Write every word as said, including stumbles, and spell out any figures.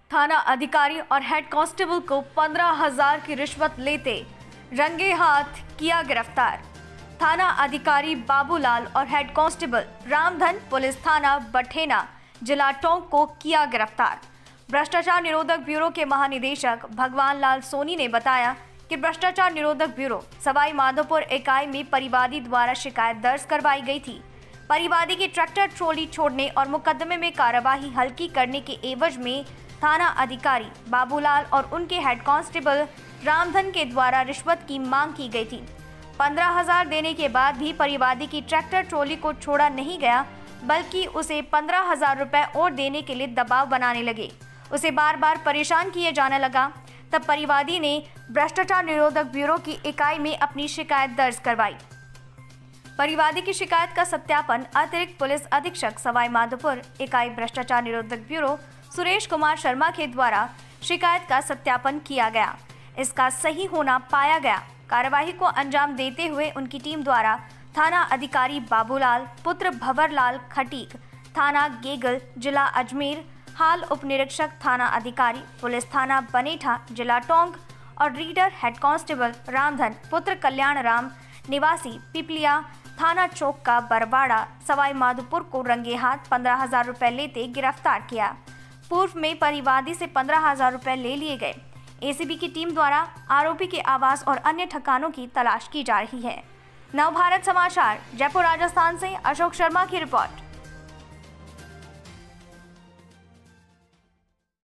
थाना अधिकारी और हेड कांस्टेबल को पंद्रह हजार की रिश्वत लेते रंगे हाथ किया गिरफ्तार। थाना अधिकारी बाबूलाल और हेड कांस्टेबल रामधन पुलिस थाना बठेना जिला टोंक को किया गिरफ्तार। भ्रष्टाचार निरोधक ब्यूरो के महानिदेशक भगवान लाल सोनी ने बताया कि भ्रष्टाचार निरोधक ब्यूरो सवाई माधोपुर इकाई में परिवादी द्वारा शिकायत दर्ज करवाई गई थी। परिवादी की ट्रैक्टर ट्रॉली छोड़ने और मुकदमे में कार्यवाही हल्की करने के एवज में थाना अधिकारी बाबूलाल और उनके हेड कांस्टेबल रामधन के द्वारा रिश्वत की मांग की गई थी। पंद्रह हजार देने के बाद भी परिवादी की ट्रैक्टर ट्रॉली को छोड़ा नहीं गया, बल्कि उसे पंद्रह हजार रुपए और देने के लिए दबाव बनाने लगे। उसे बार बार परेशान किए जाने लगा। तब परिवादी ने भ्रष्टाचार निरोधक ब्यूरो की इकाई में अपनी शिकायत दर्ज करवाई। परिवादी की शिकायत का सत्यापन अतिरिक्त पुलिस अधीक्षक सवाई माधोपुर इकाई भ्रष्टाचार निरोधक ब्यूरो सुरेश कुमार शर्मा के द्वारा शिकायत का सत्यापन किया गया। इसका सही होना पाया गया। कार्यवाही को अंजाम देते हुए उनकी टीम द्वारा थाना अधिकारी बाबूलाल पुत्र भंवरलाल खटीक, थाना गेगल जिला अजमेर, हाल उप निरीक्षक थाना अधिकारी पुलिस थाना बनेठा जिला टोंक और रीडर हेड कांस्टेबल रामधन पुत्र कल्याण राम निवासी पिपलिया थाना चौक का बरवाड़ा सवाई माधोपुर को रंगे हाथ पंद्रह हजार रुपए लेते गिरफ्तार किया। पूर्व में परिवादी से पंद्रह हजार रुपए ले लिए गए। एसीबी की टीम द्वारा आरोपी के आवास और अन्य ठिकानों की तलाश की जा रही है। नवभारत समाचार जयपुर राजस्थान से अशोक शर्मा की रिपोर्ट।